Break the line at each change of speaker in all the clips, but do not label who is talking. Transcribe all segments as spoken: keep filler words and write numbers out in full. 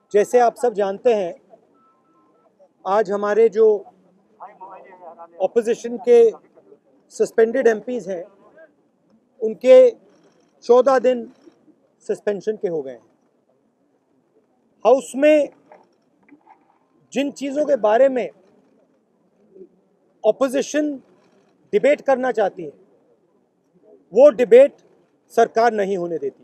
जैसे आप सब जानते हैं, आज हमारे जो ऑपोजिशन के सस्पेंडेड एमपीज हैं, उनके चौदह दिन सस्पेंशन के हो गए हैं। हाउस में जिन चीज़ों के बारे में ऑपोजिशन डिबेट करना चाहती है, वो डिबेट सरकार नहीं होने देती है।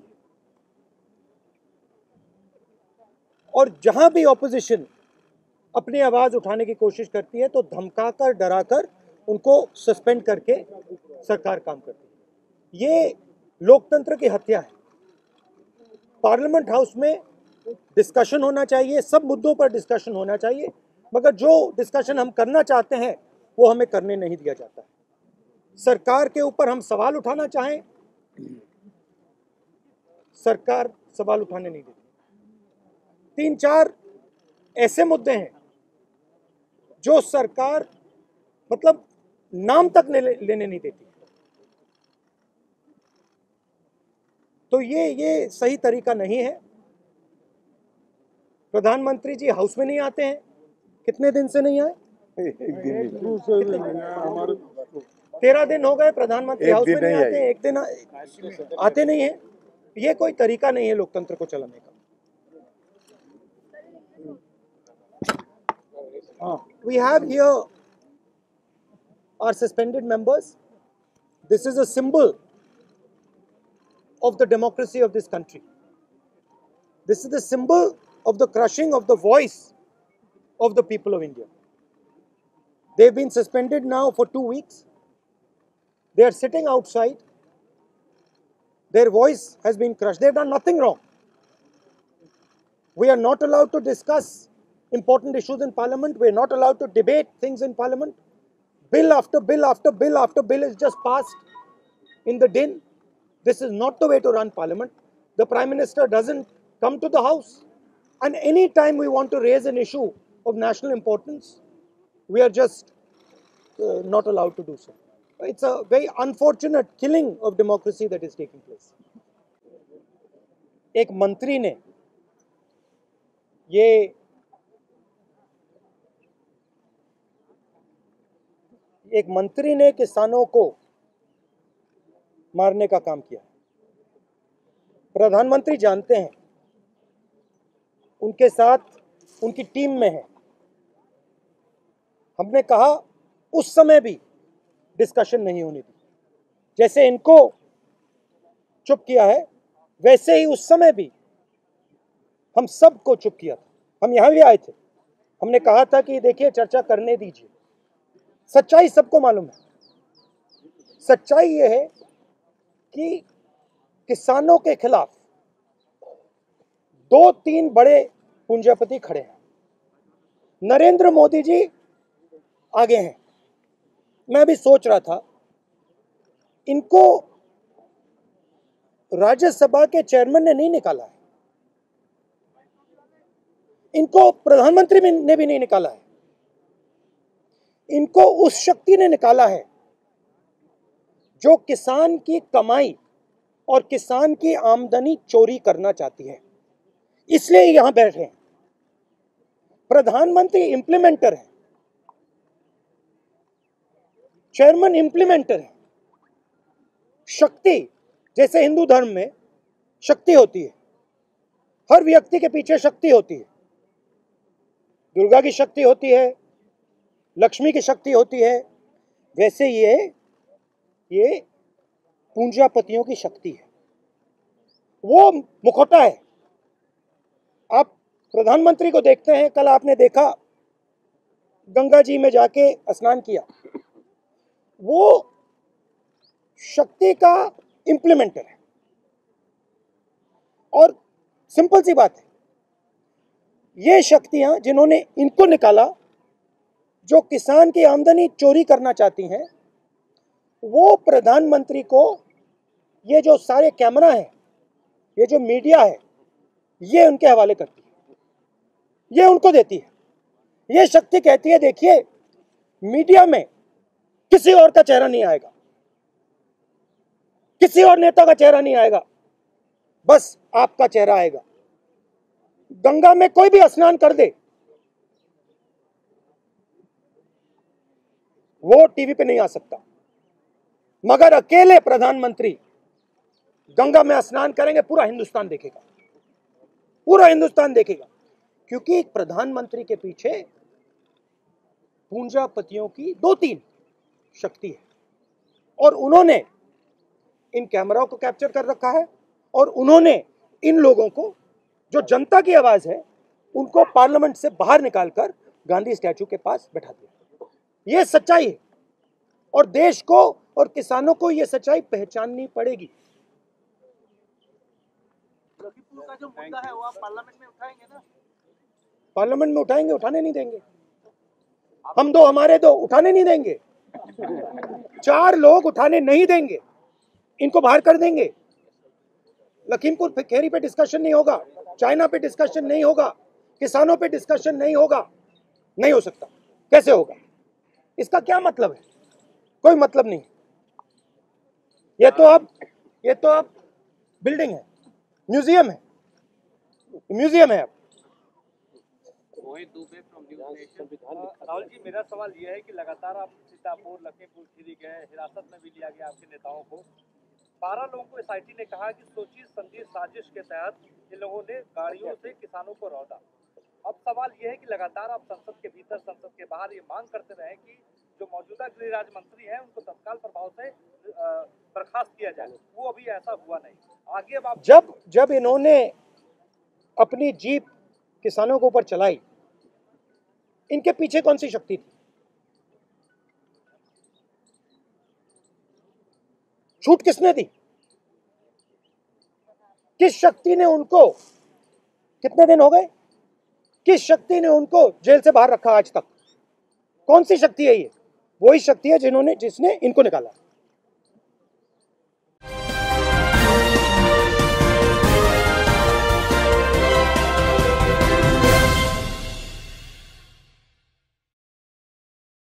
और जहां भी ऑपोजिशन अपनी आवाज़ उठाने की कोशिश करती है तो धमकाकर, डराकर उनको सस्पेंड करके सरकार काम करती है। ये लोकतंत्र की हत्या है। पार्लियामेंट हाउस में डिस्कशन होना चाहिए, सब मुद्दों पर डिस्कशन होना चाहिए, मगर जो डिस्कशन हम करना चाहते हैं वो हमें करने नहीं दिया जाता है। सरकार के ऊपर हम सवाल उठाना चाहें, सरकार सवाल उठाने नहीं देती। तीन चार ऐसे मुद्दे हैं जो सरकार मतलब नाम तक ले, लेने नहीं देती। तो ये ये सही तरीका नहीं है। प्रधानमंत्री जी हाउस में नहीं आते हैं, कितने दिन से नहीं आए?
एक दिन
तेरह दिन हो गए प्रधानमंत्री हाउस में नहीं आते हैं, एक दिन आते नहीं है। ये कोई तरीका नहीं है लोकतंत्र को चलाने का। We have here our suspended members. This is a symbol of the democracy of this country. This is the symbol of the crushing of the voice of the people of India. They've been suspended now for two weeks. They are sitting outside. Their voice has been crushed. They've done nothing wrong. We are not allowed to discuss important issues in Parliament. We are not allowed to debate things in Parliament. Bill after bill after bill after bill is just passed in the din. This is not the way to run Parliament. The Prime Minister doesn't come to the House. And any time we want to raise an issue of national importance, we are just uh, not allowed to do so. It's a very unfortunate killing of democracy that is taking place. एक मंत्री ने ये एक मंत्री ने किसानों को मारने का काम किया। प्रधानमंत्री जानते हैं, उनके साथ उनकी टीम में है। हमने कहा उस समय भी डिस्कशन नहीं होनी थी। जैसे इनको चुप किया है, वैसे ही उस समय भी हम सबको चुप किया था। हम यहाँ भी आए थे, हमने कहा था कि देखिए चर्चा करने दीजिए। सच्चाई सबको मालूम है। सच्चाई ये है कि किसानों के खिलाफ दो तीन बड़े पूंजीपति खड़े हैं। नरेंद्र मोदी जी आगे हैं। मैं भी सोच रहा था, इनको राज्यसभा के चेयरमैन ने नहीं निकाला है, इनको प्रधानमंत्री ने भी नहीं निकाला है, इनको उस शक्ति ने निकाला है जो किसान की कमाई और किसान की आमदनी चोरी करना चाहती है। इसलिए यहां बैठे हैं। प्रधानमंत्री इंप्लीमेंटर है, चेयरमैन इंप्लीमेंटर है। शक्ति, जैसे हिंदू धर्म में शक्ति होती है, हर व्यक्ति के पीछे शक्ति होती है। दुर्गा की शक्ति होती है, लक्ष्मी की शक्ति होती है, वैसे ये ये पूंजीपतियों की शक्ति है। वो मुखौटा है। आप प्रधानमंत्री को देखते हैं, कल आपने देखा गंगा जी में जाके स्नान किया। वो शक्ति का इंप्लीमेंटर है। और सिंपल सी बात है, ये शक्तियां जिन्होंने इनको निकाला, जो किसान की आमदनी चोरी करना चाहती हैं, वो प्रधानमंत्री को ये जो सारे कैमरा हैं, ये जो मीडिया है, ये उनके हवाले करती है, ये उनको देती है। ये शक्ति कहती है देखिए मीडिया में किसी और का चेहरा नहीं आएगा, किसी और नेता का चेहरा नहीं आएगा, बस आपका चेहरा आएगा। गंगा में कोई भी स्नान कर दे, वो टीवी पे नहीं आ सकता, मगर अकेले प्रधानमंत्री गंगा में स्नान करेंगे, पूरा हिंदुस्तान देखेगा, पूरा हिंदुस्तान देखेगा। क्योंकि प्रधानमंत्री के पीछे पूंजापतियों की दो तीन शक्ति है, और उन्होंने इन कैमराओं को कैप्चर कर रखा है, और उन्होंने इन लोगों को, जो जनता की आवाज है, उनको पार्लियामेंट से बाहर निकालकर गांधी स्टैचू के पास बैठा दिया। यह सच्चाई है, और देश को और किसानों को यह सच्चाई पहचाननी पड़ेगी।
लखीमपुर का जो मुद्दा है वो आप पार्लियामेंट में उठाएंगे ना?
पार्लियामेंट में उठाएंगे, उठाने नहीं देंगे। हम दो हमारे दो उठाने नहीं देंगे। चार लोग उठाने नहीं देंगे, इनको बाहर कर देंगे। लखीमपुर खेरी पे डिस्कशन नहीं होगा, चाइना पे डिस्कशन नहीं होगा, किसानों पे डिस्कशन नहीं होगा, नहीं हो सकता। कैसे होगा? इसका क्या मतलब है? कोई मतलब नहीं। ये तो अब ये तो अब बिल्डिंग है, म्यूजियम है, म्यूजियम है अब।
राहुल जी, मेरा सवाल यह है कि लगातार आप सीतापुर, लखीमपुर खीरी गए, हिरासत में भी लिया गया आपके नेताओं को। बारह लोगों को एस आई टी ने कहा कि सोची समझी साजिश के तहत इन लोगों ने गाड़ियों से किसानों को रौंदा। अब सवाल यह है कि लगातार आप संसद के भीतर, संसद के बाहर ये मांग करते रहे कि जो मौजूदा गृह राज्य मंत्री हैं उनको तत्काल प्रभाव से बर्खास्त किया जाए, वो अभी ऐसा हुआ नहीं। आगे अब आप
जब जब इन्होंने अपनी जीप किसानों के ऊपर चलाई, इनके पीछे कौन सी शक्ति थी? छूट किसने दी? किस शक्ति ने उनको, कितने दिन हो गए, किस शक्ति ने उनको जेल से बाहर रखा आज तक? कौन सी शक्ति है ये? वही शक्ति है जिन्होंने जिसने इनको निकाला।